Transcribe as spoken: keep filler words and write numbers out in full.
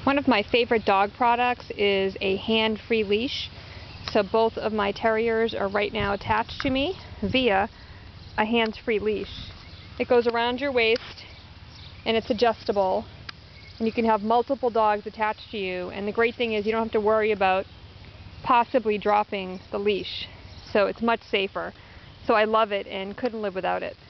One of my favorite dog products is a hand-free leash. So both of my terriers are right now attached to me via a hands-free leash. It goes around your waist and it's adjustable, and you can have multiple dogs attached to you, and the great thing is you don't have to worry about possibly dropping the leash. So it's much safer. So I love it and couldn't live without it.